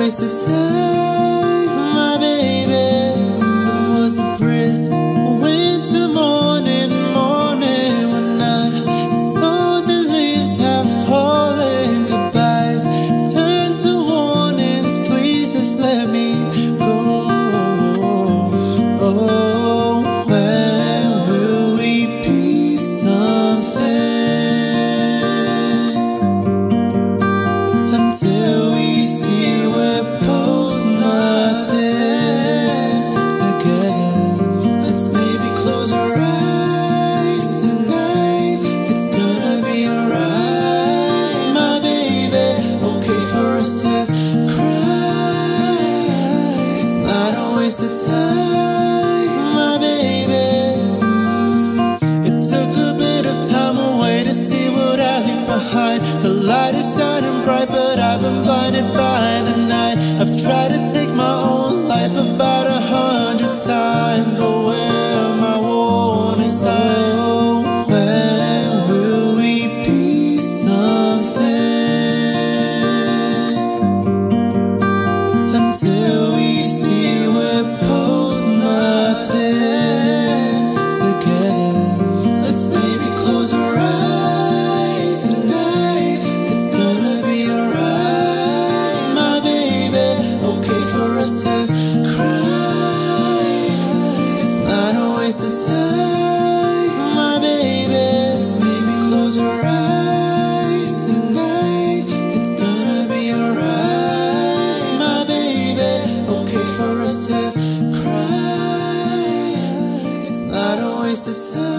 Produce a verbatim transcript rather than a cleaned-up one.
waste of time, my baby. Was a brisk winter morning, morning when I saw the leaves have fallen. Goodbyes turned to warnings. Please just let me go. Oh, when will we be something? Until we see we're both nothing together. Let's maybe close our eyes tonight. It's gonna be alright, my baby. Okay for us to cry. It's not a waste of time, my baby. It took a bit of time away to see what I leave behind. The light is shining bright, but I've been blinded by the night. I've tried to take my own life about a hundred times, but where are my warning signs? Oh, when will we be something? Until we see we're both nothing together. Let's maybe close our eyes tonight. It's gonna be alright, my baby. Okay for us to cry. It's not a waste of time, my baby. Let's maybe close our eyes tonight. It's gonna be alright, my baby. Okay for us to cry. It's not a waste of time.